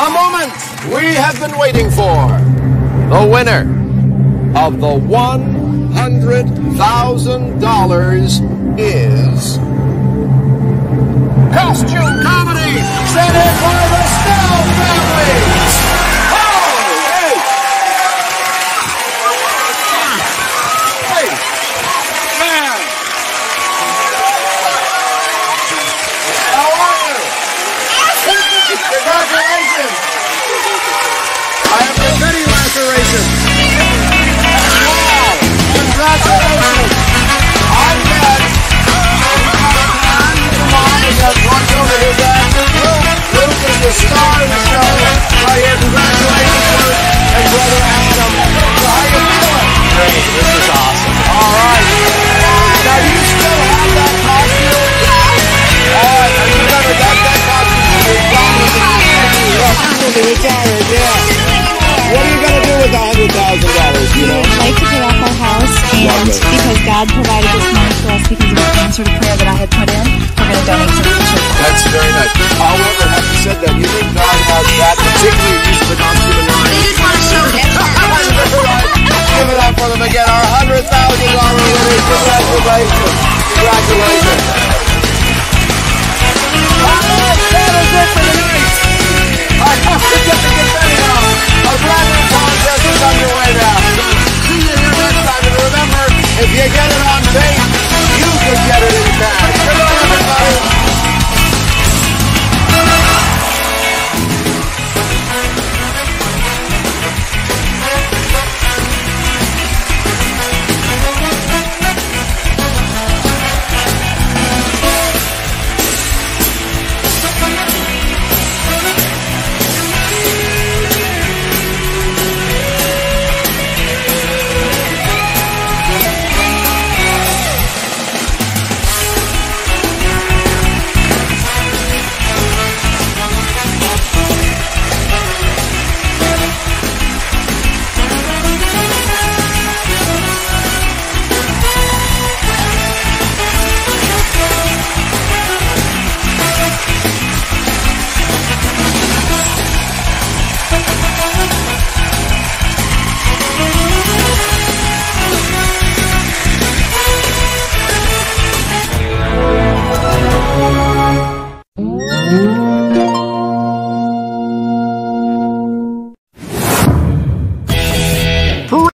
The moment we have been waiting for. The winner of the $100,000 is Costume Comedy, sent in by the Snell family. Oh, hey! Hey, man! How are you? Congratulations! I have your penny laceration. Wow! Congratulations! I bet Mom has lunch over here, Dad. Luke is the star of the show. Right here, congratulations, Luke and brother Adam. So how you feeling? Great, this is awesome. All right. Now you still have that costume? All right, now you better get that costume to your daughter. You're retired, yeah. What are you going to do with the $100,000, you know? I'd like to pay off our house, and because God provided this money for us because of an answered prayer that I had put in, we're going to donate to the church. That's very nice. However, having said that, you think God has that particular use of the costume in mind? They just want to show him. Give it up for them again. Our $100,000 winners. Congratulations.